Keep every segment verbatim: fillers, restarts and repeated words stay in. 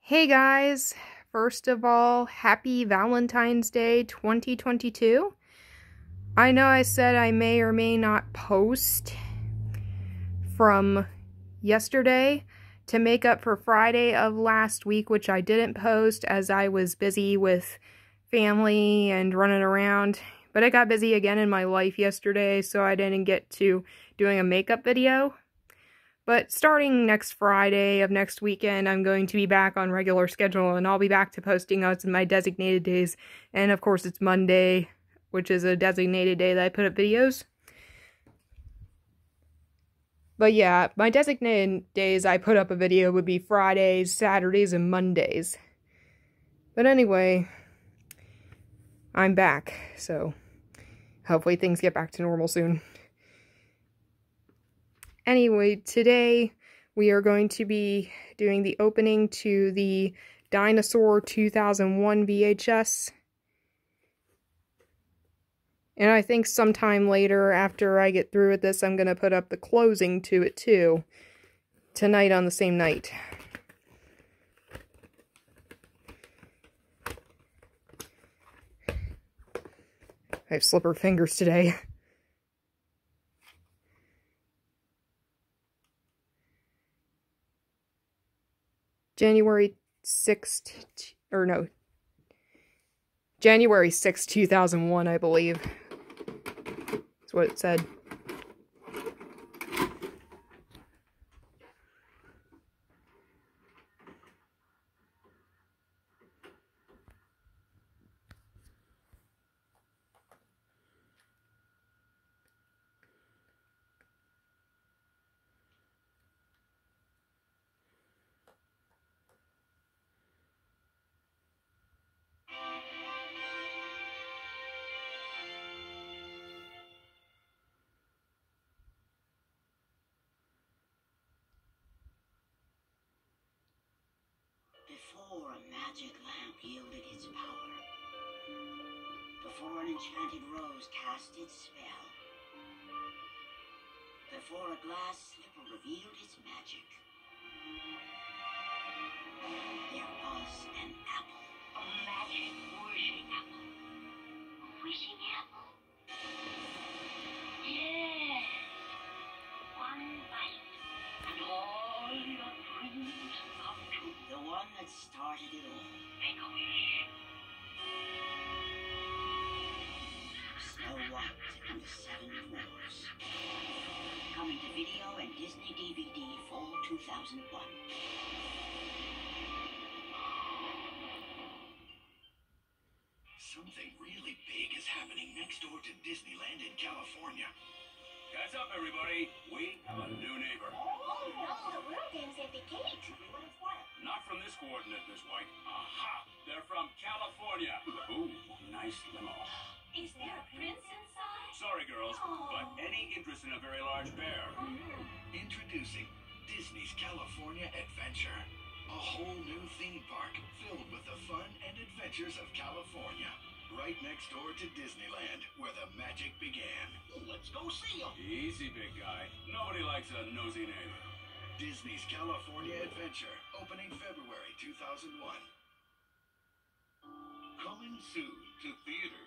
Hey guys, first of all, happy Valentine's Day twenty twenty-two. I know I said I may or may not post from yesterday to make up for Friday of last week, which I didn't post as I was busy with family and running around. But I got busy again in my life yesterday, so I didn't get to doing a makeup video. But starting next Friday of next weekend, I'm going to be back on regular schedule, and I'll be back to posting out my designated days. And of course, it's Monday, which is a designated day that I put up videos. But yeah, my designated days I put up a video would be Fridays, Saturdays, and Mondays. But anyway, I'm back, so hopefully things get back to normal soon. Anyway, today we are going to be doing the opening to the Dinosaur two thousand one V H S. And I think sometime later, after I get through with this, I'm going to put up the closing to it too. Tonight on the same night. I have slippery fingers today. January sixth, or no, January sixth, two thousand one, I believe. That's what it said. Before a magic lamp yielded its power, before an enchanted rose cast its spell, before a glass slipper revealed its magic, there was an apple, a magic wishing apple. A wishing apple? Yes! One bite, and all your dreams come true. The one that started it all. Make a wish. Snow White and the Seven Dwarfs. Coming to video and Disney D V D Fall two thousand one. Something really big is happening next door to Disneyland in California. Guys up, everybody. We have a new neighbor. Oh, no, the world games at the gate. Not from this coordinate, Miss White. Aha! They're from California. Ooh, nice limo. Is there a prince inside? Sorry, girls, Oh. but any interest in a very large bear? Mm-hmm. Introducing Disney's California Adventure. A whole new theme park filled with the fun and adventures of California. Right next door to Disneyland, where the magic began. Let's go see him. Easy, big guy. Nobody likes a nosy neighbor. Disney's California Adventure, opening February two thousand one. Coming soon to theaters.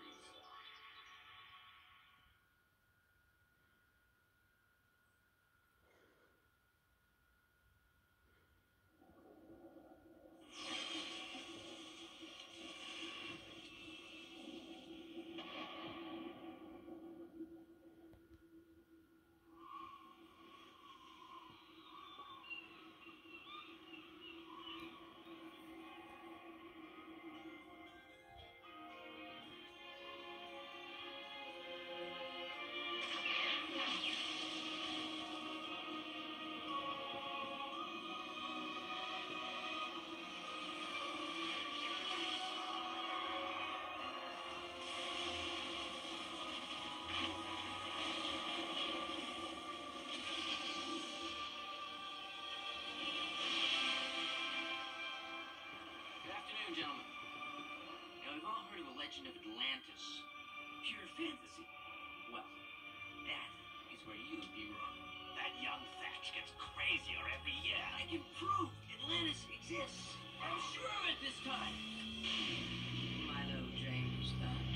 Gentlemen, now we've all heard of the legend of Atlantis. Pure fantasy. Well, that is where you'd be wrong. That young thatch gets crazier every year. I can prove Atlantis exists. I'm sure of it this time. Milo James Thatch.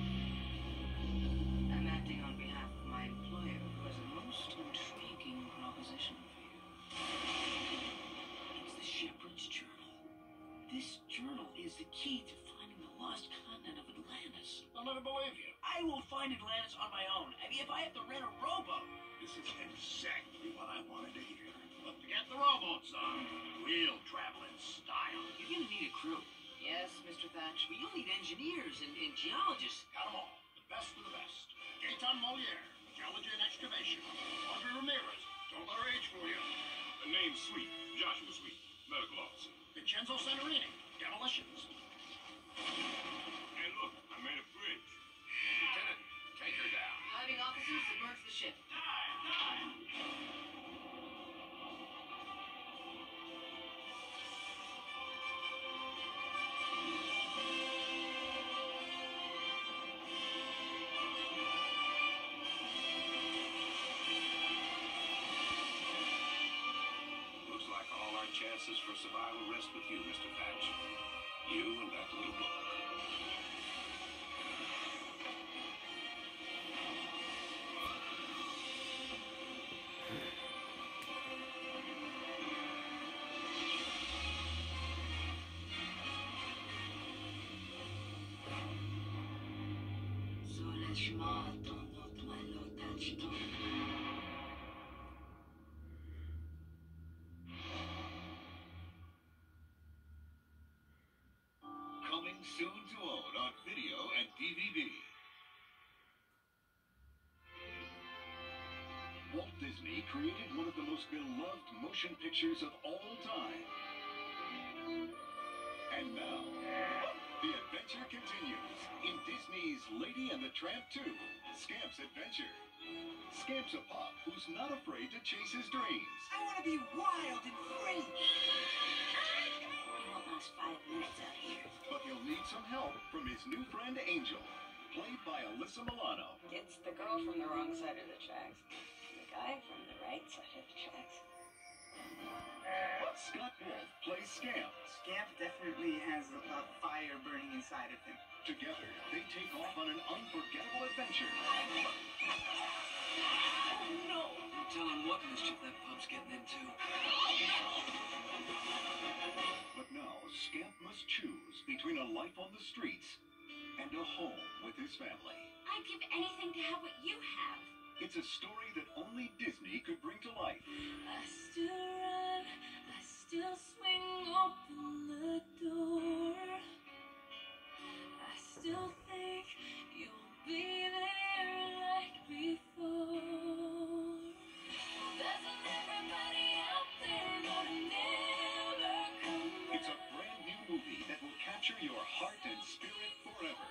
I'm acting on behalf of my employer, who has a most intriguing proposition for you. It's the Shepherd's Journal. This journal is the key to finding the lost continent of Atlantis. I'll never believe you. I will find Atlantis on my own. I mean, if I have to rent a rowboat. This is exactly what I wanted to hear. But forget the rowboat, son. Real traveling style. You're gonna need a crew. Yes, Mister Thatch. But you'll need engineers and, and geologists. Got 'em all. The best of the best. Gaetan Moliere, geology and excavation. Audrey Ramirez, don't let her age fool you. The name's Sweet, Joshua Sweet, medical officer. Vincenzo Santorini, demolitions. Hey, look, I made a bridge. Lieutenant, take her down. Diving officers, submerge the ship. Dive, dive. Looks like all our chances for survival rest with you, Mister Thatch. You and that little book. Coming soon to own on video and D V D. Walt Disney created one of the most beloved motion pictures of all time. And now, the adventure continues in Disney's Lady and the Tramp two, Samps Adventure. Samps a pup who's not afraid to chase his dreams. I want to be wild and free. We won't last five minutes out here. But he'll need some help from his new friend Angel, played by Alyssa Milano. It's the girl from the wrong side of the tracks. The guy from the right side of the tracks. Scott Wolf plays Scamp. Scamp definitely has a, a fire burning inside of him. Together, they take off on an unforgettable adventure. Oh, no. I'm telling what mischief that pup's getting into. But now, Scamp must choose between a life on the streets and a home with his family. I'd give anything to have what you have. It's a story that only Disney could bring to life. I still run, I still swing open the door. I still think you'll be there like before. There's everybody out there gonna never come back. It's a brand new movie that will capture your heart and spirit forever.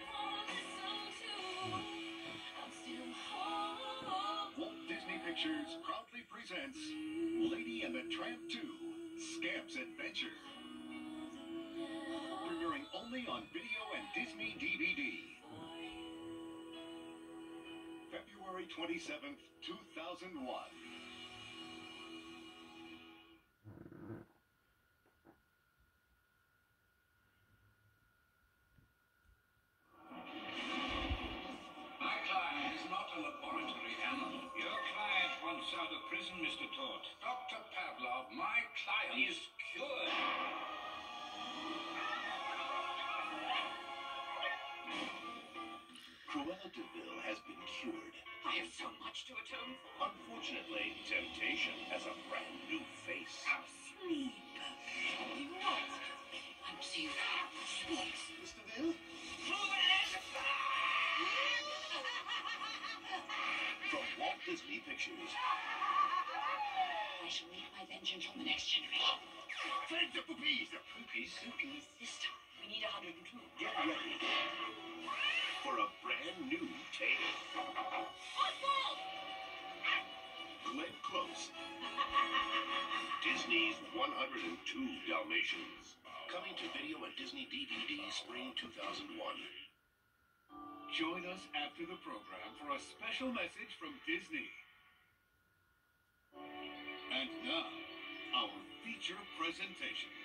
Walt Disney Pictures proudly presents Lady and the Tramp two, Scamp's Adventure. Premiering only on video and Disney D V D. February twenty-seventh, two thousand one. My client is not a laboratory animal. Your client wants out of prison, Mister Todd. Doctor Pavlov, my client is cured. Cruella de Vil has been cured. I have so much to atone for. Unfortunately, temptation has a brand new face. Sleep. You what? I'm seeing speaks. Mister Vil? From Walt Disney Pictures. I shall make my vengeance on the next generation. Take the poopies, the poopies. Poopies this time. We need a hundred and two. Get ready for a brand new tale. Oswald! Glenn Close. Disney's one hundred and two Dalmatians. Coming to video and Disney D V D spring two thousand one. Join us after the program for a special message from Disney. And now, our feature presentation.